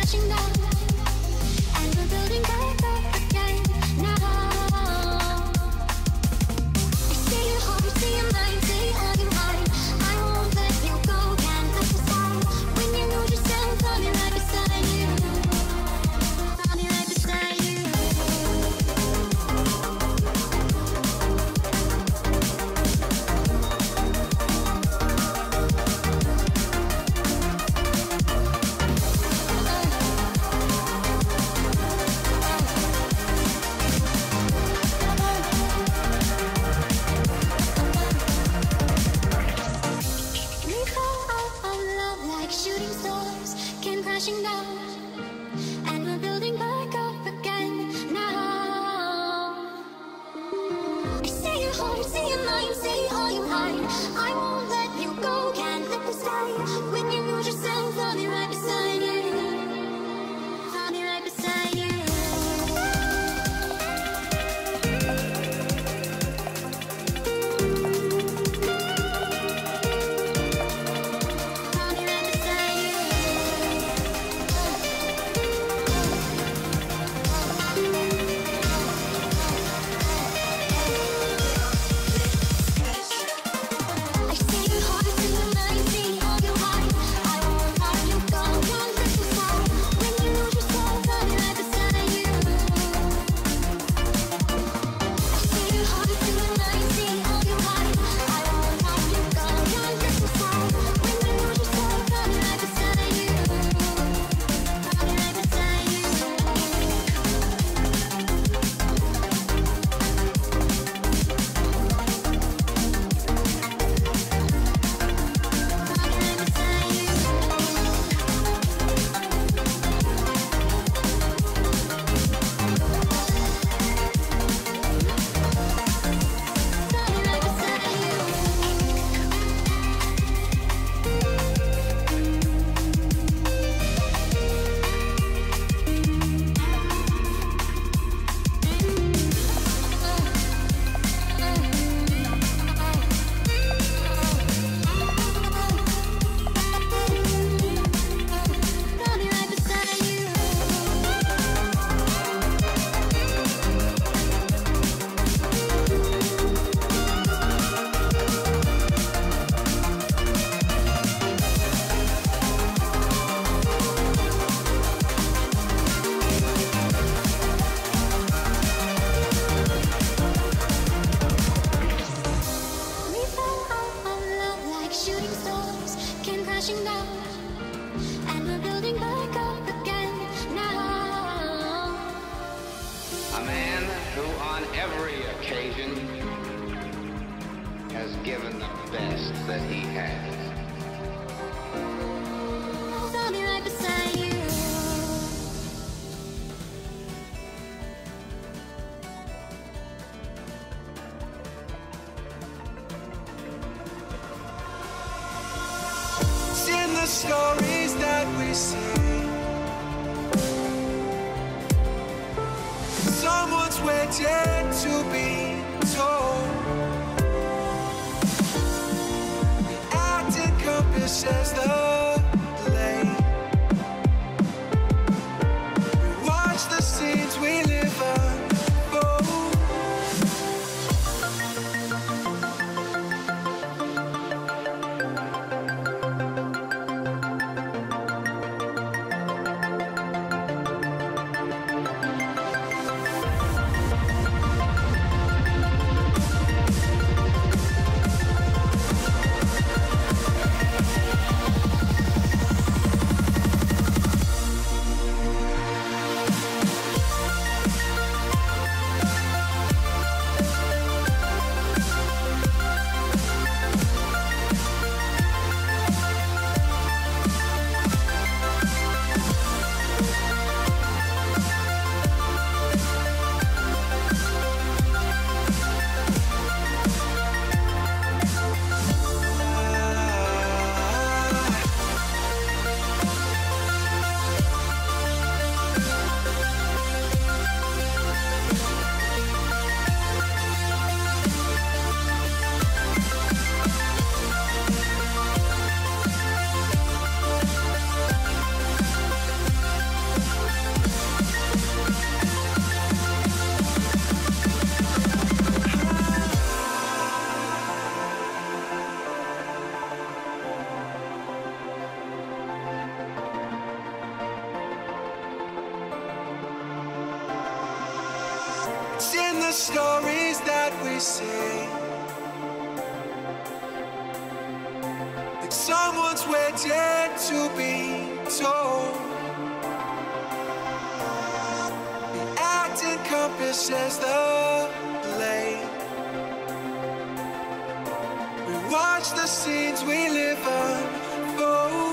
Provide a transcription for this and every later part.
Stories that we see, someone's waiting to be told. Act encompasses the lane. We watch the scenes we live unfold. Lost in the stories that we say, like someone's waiting to be told. The act encompasses the blame. We watch the scenes we live unfold.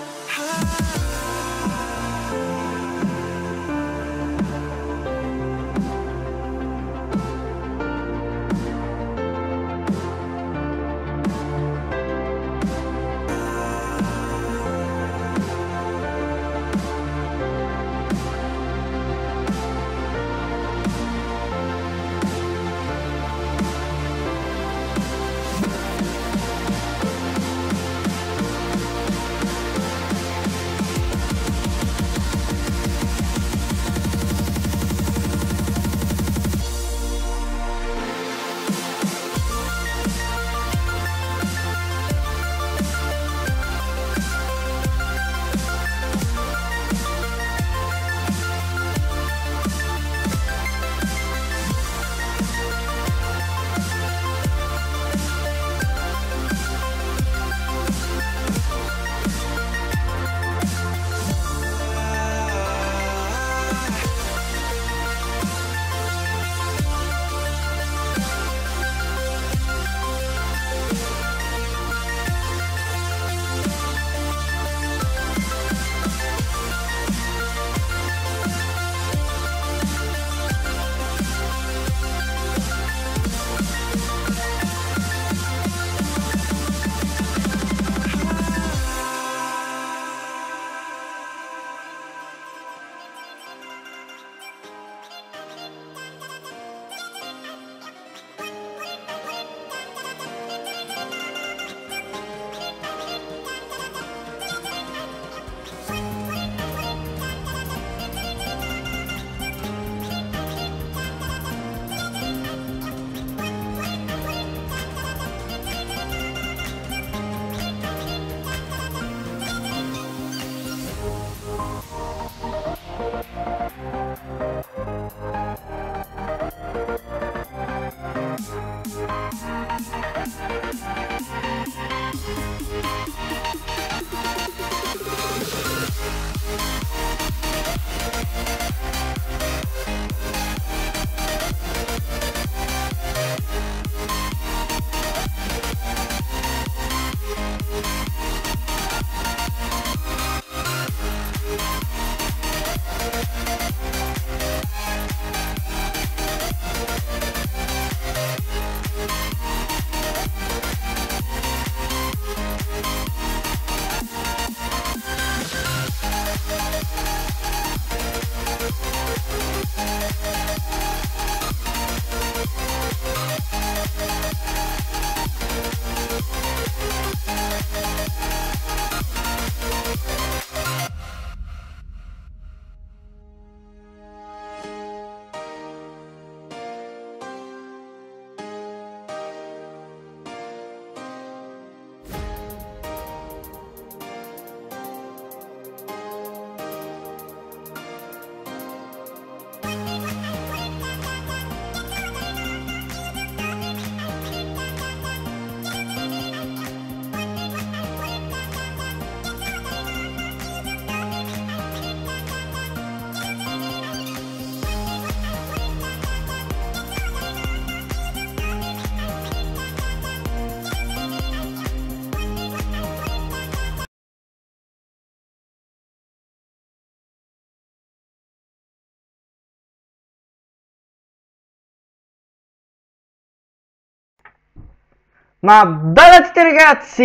Ma bella a tutti ragazzi,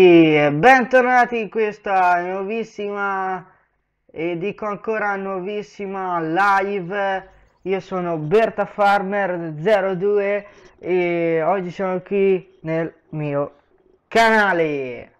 bentornati in questa nuovissima e dico ancora nuovissima live. Io sono Berta Farmer 02 e oggi sono qui nel mio canale.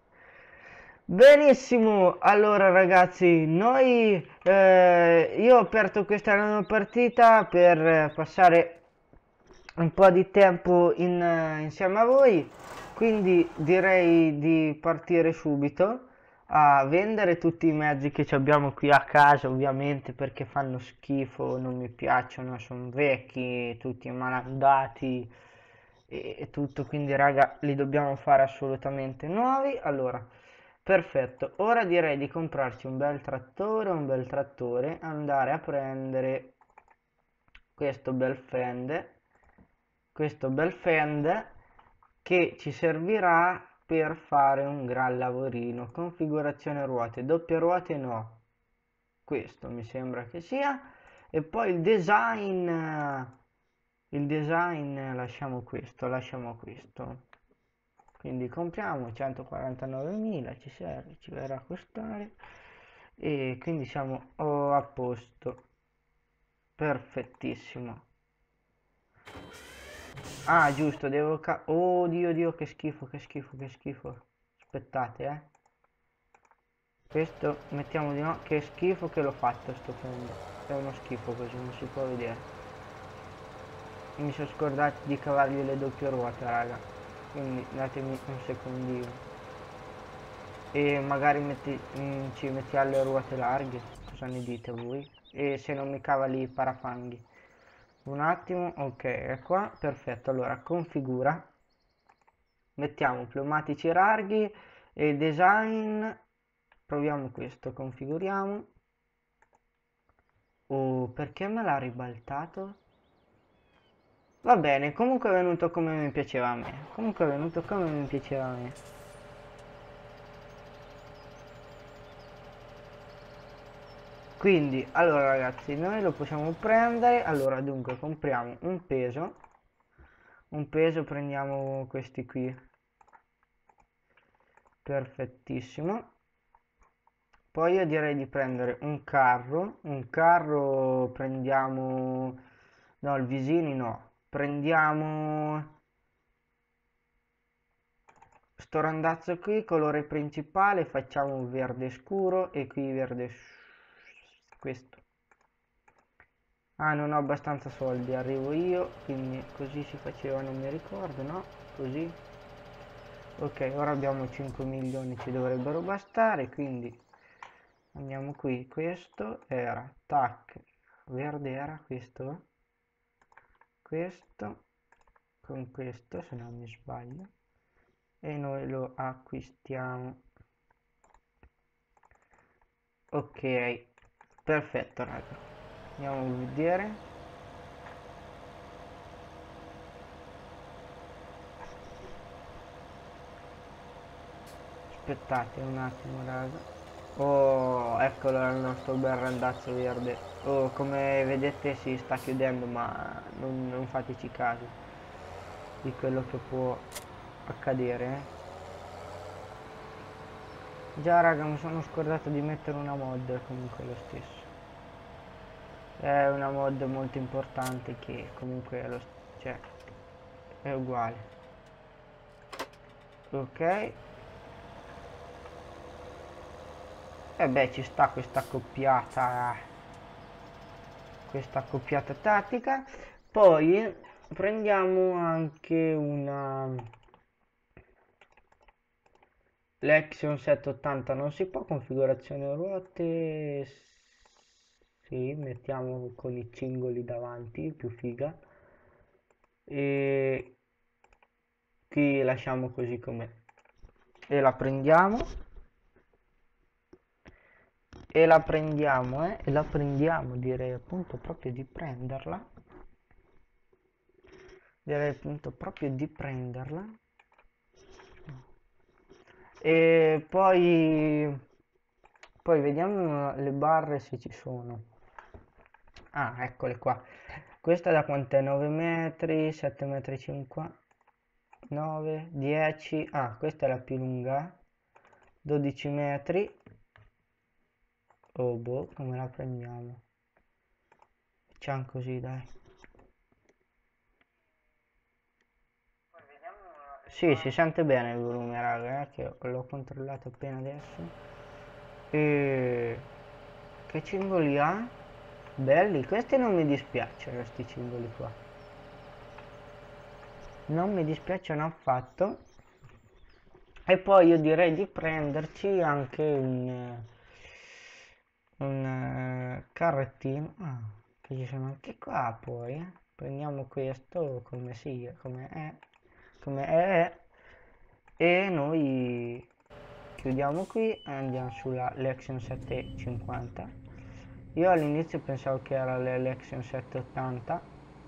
Benissimo, allora ragazzi, io ho aperto questa nuova partita per passare un po' di tempo insieme a voi, quindi direi di partire subito. a vendere tutti i mezzi che ci abbiamo qui a casa, ovviamente, perché fanno schifo, non mi piacciono, sono vecchi, tutti malandati e tutto, quindi raga, li dobbiamo fare assolutamente nuovi. Allora, perfetto, ora direi di comprarci un bel trattore, andare a prendere questo bel fende che ci servirà per fare un gran lavorino. Configurazione ruote, doppie ruote no, questo mi sembra che sia, e poi il design lasciamo questo, quindi compriamo 149.000, ci serve, ci verrà a costare, e quindi siamo a posto, perfettissimo. Ah, giusto, oh Dio Dio, che schifo, che schifo, che schifo. Aspettate, Questo mettiamo di no, che schifo che l'ho fatto sto fondo. È uno schifo così, non si può vedere. Mi sono scordato di cavargli le doppie ruote, raga. Quindi datemi un secondino. E magari ci mettiamo le ruote larghe. Cosa ne dite voi? E se non mi cava lì i parafanghi. Un attimo, ok, è qua, perfetto. Allora, configura. Mettiamo pneumatici larghi e design, proviamo questo, configuriamo. Oh, perché me l'ha ribaltato? Va bene, comunque è venuto come mi piaceva a me. Comunque è venuto come mi piaceva a me. Quindi, allora ragazzi, noi lo possiamo prendere. Allora, dunque, compriamo un peso. Un peso, prendiamo questi qui. Perfettissimo. Poi io direi di prendere un carro prendiamo, no, il Visini no, prendiamo sto randazzo qui, colore principale, facciamo un verde scuro e qui verde, questo. Ah, non ho abbastanza soldi, arrivo io, quindi così si faceva, non mi ricordo, no? Così. Ok, ora abbiamo 5 milioni, ci dovrebbero bastare, quindi andiamo qui, questo era, tac, verde era questo con questo, se non mi sbaglio, e noi lo acquistiamo. Ok, perfetto raga, andiamo a vedere. Aspettate un attimo raga. Oh, eccolo il nostro bel randazzo verde. Oh, come vedete si sta chiudendo, ma non fateci caso di quello che può accadere, Già raga, mi sono scordato di mettere una mod comunque lo stesso. È una mod molto importante che comunque cioè, è uguale. Ok. E beh, ci sta questa accoppiata tattica. Poi prendiamo anche una Lexion 780, non si può, configurazione ruote, sì, mettiamo con i cingoli davanti, più figa, e qui lasciamo così com'è, e la prendiamo, e la prendiamo, direi appunto proprio di prenderla, e poi vediamo le barre se ci sono. Ah, eccole qua. Questa da quant'è? 9 metri, 7 metri 50, 9, 10. Ah, questa è la più lunga. 12 metri. Oh, boh, come la prendiamo? Facciamo così, dai. Sì, si sente bene il volume, raga, che l'ho controllato appena adesso. E che cingoli ha? Belli, questi non mi dispiacciono, questi cingoli qua. Non mi dispiacciono affatto. E poi io direi di prenderci anche un carrettino, che ci sono anche qua poi, prendiamo questo come sia, come è, e noi chiudiamo qui e andiamo sulla Lexion 750. Io all'inizio pensavo che era l'Election 780.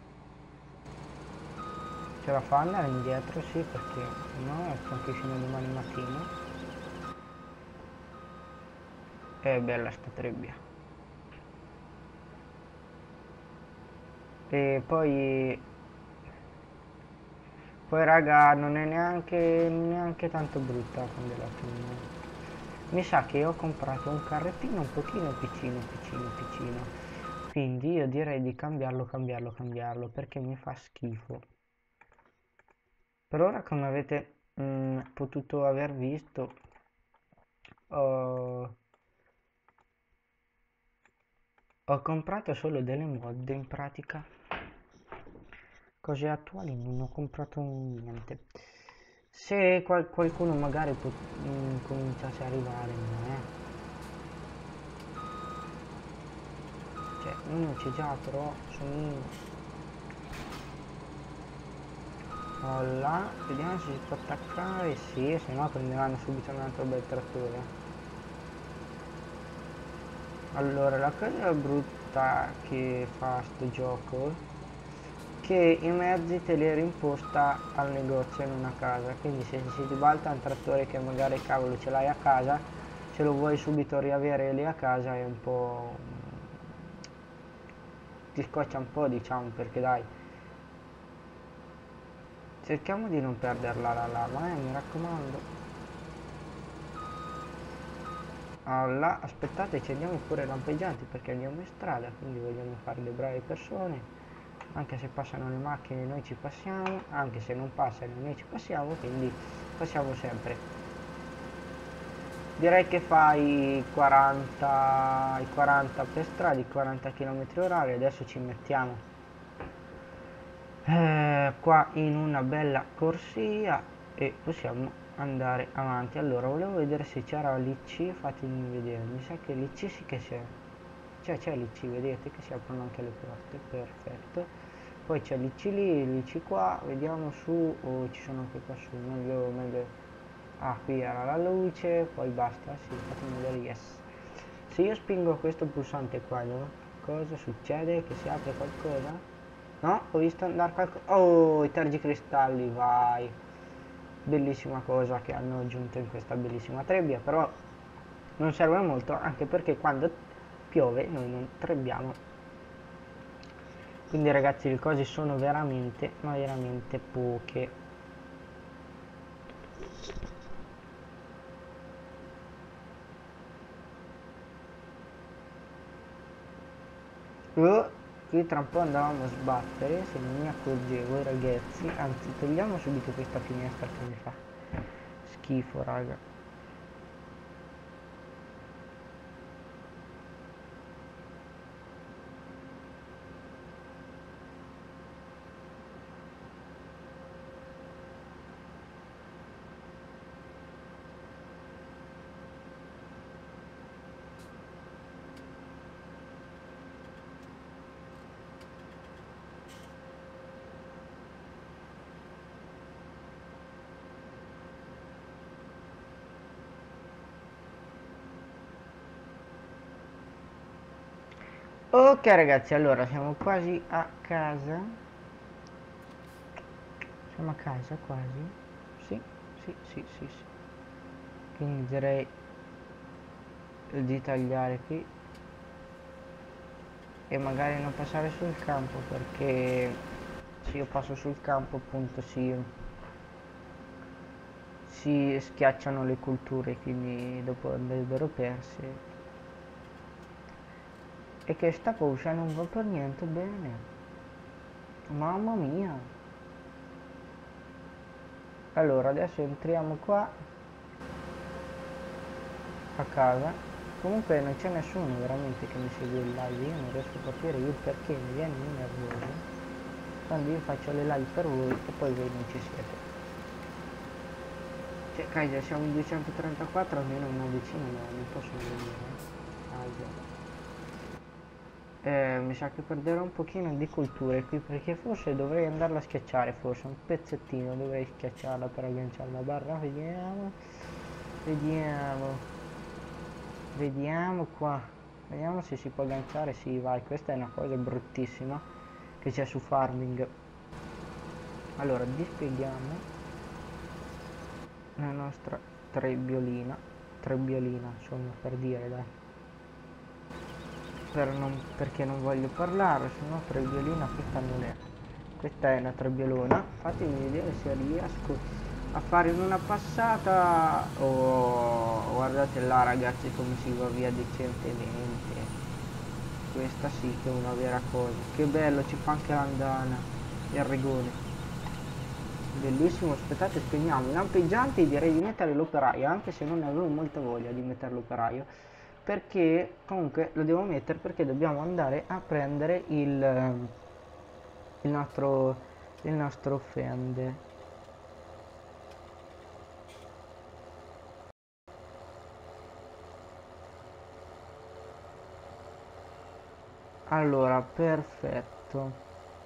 Ce la fa andare indietro? Sì, perché no, è anche fino a domani mattina. È bella sta trebbia. E poi raga, non è neanche tanto brutta quando la filmo. Mi sa che ho comprato un carrettino un pochino piccino. Quindi io direi di cambiarlo perché mi fa schifo. Per ora, come avete potuto aver visto, ho, ho comprato solo delle mod in pratica. Cose attuali non ho comprato niente. Se qualcuno magari cominciasse a arrivare, cioè uno c'è già, però sono là, vediamo se si può attaccare. Sì, se no prenderanno subito un altro bel trattore. Allora, la cosa brutta che fa sto gioco, che i mezzi te li rimposta al negozio e non a casa, quindi se si ribalta un trattore che magari cavolo ce l'hai a casa, se lo vuoi subito riavere lì a casa è un po'... ti scoccia un po', diciamo, perché dai, cerchiamo di non perderla la lama, mi raccomando. Allora, aspettate, accendiamo pure i lampeggianti perché andiamo in strada, quindi vogliamo fare le brave persone. Anche se passano le macchine noi ci passiamo, anche se non passano noi ci passiamo, quindi passiamo sempre. Direi che fai i 40 per strada, i 40 km/h, adesso ci mettiamo qua in una bella corsia e possiamo andare avanti. Allora, volevo vedere se c'era l'IC, fatemi vedere, mi sa che l'IC sì che c'è. C'è l'IC, vedete che si aprono anche le porte, perfetto. Poi c'è l'IC lì, l'IC qua, vediamo su, ci sono anche qua su, meglio. Ah, qui era la luce, poi basta, sì, fatemi vedere, yes. Se io spingo questo pulsante qua, no? Cosa succede? Che si apre qualcosa? No? Ho visto andare qualcosa. Oh, i tergicristalli, vai! Bellissima cosa che hanno aggiunto in questa bellissima trebbia, però non serve molto, anche perché quando piove noi non trebbiamo. Quindi ragazzi, le cose sono veramente, ma veramente poche. Qui tra un po' andavamo a sbattere, se non mi accorgevo ragazzi. Anzi, togliamo subito questa finestra che mi fa schifo, raga. Ok ragazzi, allora siamo quasi a casa. Siamo a casa quasi. Sì. Quindi direi di tagliare qui e magari non passare sul campo, perché se io passo sul campo appunto si schiacciano le culture, quindi dopo andrebbero perse. E che sta cosa non va per niente bene. Mamma mia. Allora adesso entriamo qua a casa. Comunque non c'è nessuno veramente che mi segue il live, io non riesco a capire il perché mi viene nervoso quando io faccio le live per voi e poi voi non ci siete. Cioè, Kaiser, siamo in 234, almeno una decina non possono venire. Ah, già. Mi sa che perderò un pochino di culture qui, perché forse dovrei andarla a schiacciare, forse un pezzettino dovrei schiacciarla per agganciare la barra. Vediamo. Vediamo qua. Vediamo se si può agganciare. Sì, vai, questa è una cosa bruttissima che c'è su Farming. Allora, dispieghiamo la nostra trebbiolina, insomma, per dire, dai, perché non voglio parlare, se no trebbiolina questa non è. Questa è una trebbiolona. Fatemi vedere se riesco a fare in una passata. Oh, guardate là ragazzi come si va via decentemente. Questa sì che è una vera cosa. Che bello, ci fa anche l'andana, il rigore. Bellissimo. Aspettate, spegniamo i lampeggianti. Direi di mettere l'operaio, anche se non ne avevo molta voglia di mettere l'operaio, perché comunque lo devo mettere perché dobbiamo andare a prendere il nostro fende. Allora, perfetto.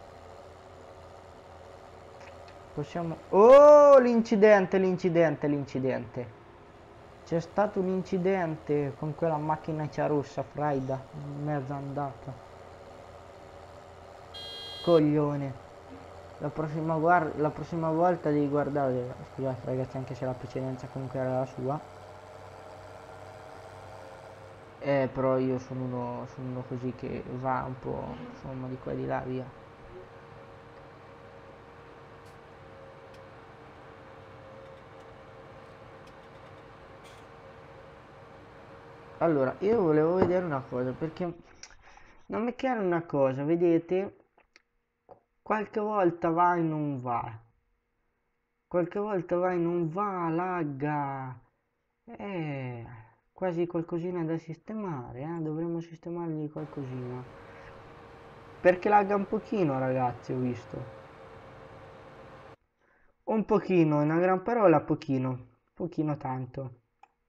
Possiamo... Oh, l'incidente. C'è stato un incidente con quella macchinaccia rossa, Fraida, mezza andata. Coglione. La prossima volta devi guardare... Scusate ragazzi, anche se la precedenza comunque era la sua. Però io sono uno così che va un po', insomma, di qua e di là, via. Allora, io volevo vedere una cosa, perché non mi chiaro una cosa, vedete? Qualche volta va e non va. Qualche volta va e non va, lagga. Eh, quasi qualcosina da sistemare, dovremmo sistemargli qualcosina. Perché lagga un pochino, ragazzi, ho visto. Un pochino, una gran parola, pochino. Pochino tanto.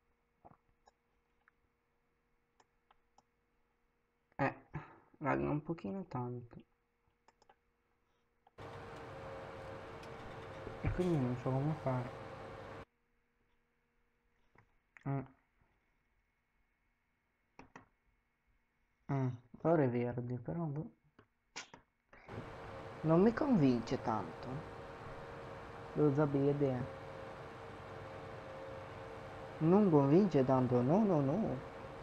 Lagga un pochino tanto. E quindi non so come fare. Ora è verde, però boh. Non mi convince tanto. Lo sapete. Non convince tanto, no, no, no.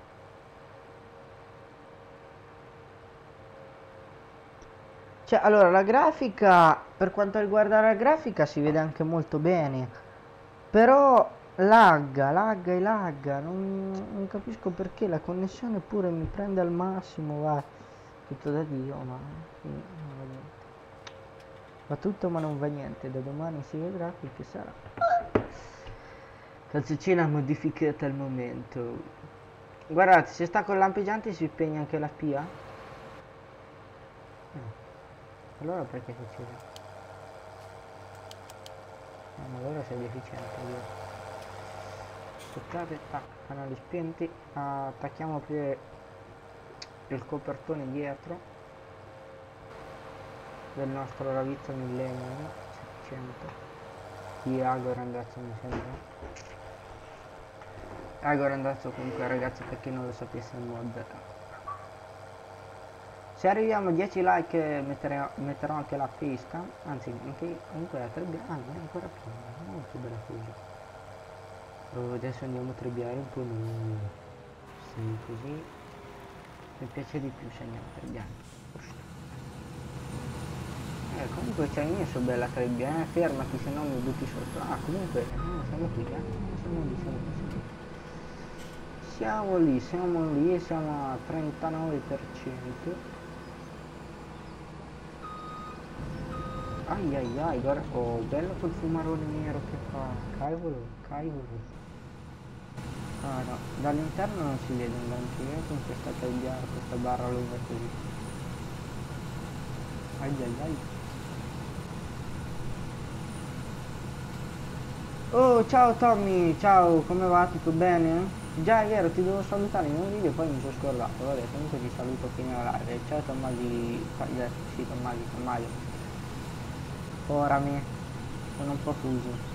Cioè, allora, la grafica, per quanto riguarda la grafica, si vede anche molto bene. Però lagga, non capisco perché la connessione pure mi prende al massimo, va tutto da Dio, ma sì, non va niente. Va tutto ma non va niente, da domani si vedrà quel che sarà. Calzicina modificata al momento. Guardate, se sta con lampeggianti si spegne anche la spia? Allora perché succede? Ma allora sei deficiente io. Aspettate, tac, canali spenti. Attacchiamo pure il copertone dietro del nostro Ravizzo Millennium 700 di Agor Andazzo, mi sembra. Agor Andazzo comunque ragazzi, per chi non lo sapesse, il mod. Se arriviamo a 10 like metterò anche la pesca, anzi anche comunque la trebbiata, non è ancora più, molto bella cosa. Adesso andiamo a trebbiare un po' noi, sì, così mi piace di più se andiamo a trebbiare. Comunque c'hai messo bella trebbia, fermati se no mi butti sotto. Comunque siamo qui, siamo lì, siamo a 39%. Ai, guarda, oh, bello quel fumarone nero che fa, cavolo. No, dall'interno non si vede un granché con questa taglia, questa barra lunga così. Ai. Oh, ciao Tommy, ciao, come va? Tutto bene? Già è vero, ti devo salutare in un video, poi mi sono scordato. Vabbè, comunque ti saluto fino alla live. Ciao Tommasi, sì, Tommasi, Tommaio. Ora mi sono un po' fuso.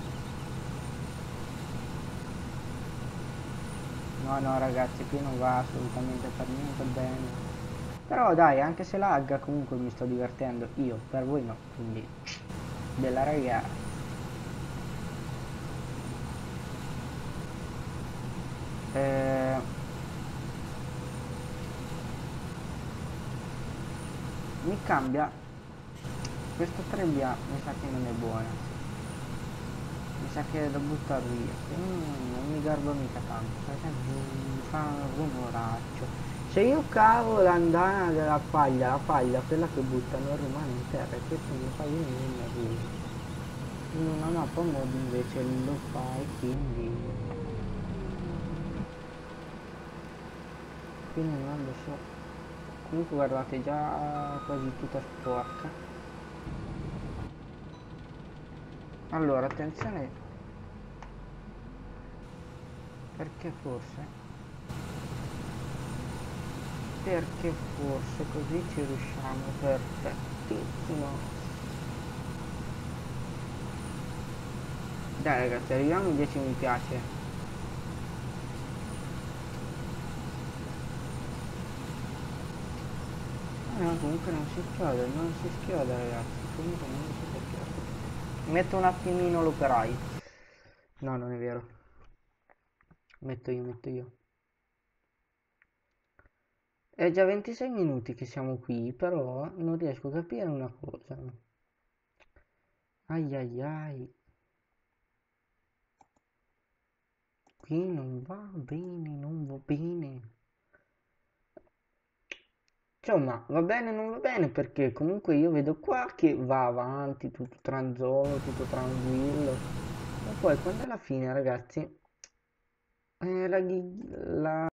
No, no, ragazzi, qui non va assolutamente per niente bene. Però dai, anche se lagga, comunque mi sto divertendo. Io, per voi no, quindi bella ragazzi. Eh, mi cambia. Questa trebbia mi sa che non è buona. Mi sa che è da buttare via. Non mi garba mica tanto, perché fa un rumoraccio. Se io cavo l'andana della paglia, la paglia, quella che buttano, rimane in terra e questo mi fa venire nervoso. In una mappa mod invece lo fa e quindi non lo so. Comunque guardate, già quasi tutta sporca. Allora, attenzione, perché forse così ci riusciamo perfettissimo. Dai ragazzi, arriviamo ai 10 mi piace. No, comunque non si schioda ragazzi, comunque non si schioda. Metto un attimino l'operaio. No, non è vero. Metto io. È già 26 minuti che siamo qui, però non riesco a capire una cosa. Ai ai ai. Qui non va bene, non va bene. Insomma, va bene, non va bene perché comunque io vedo qua che va avanti, tutto tranquillo, tutto tranquillo. E poi quando alla fine, ragazzi, la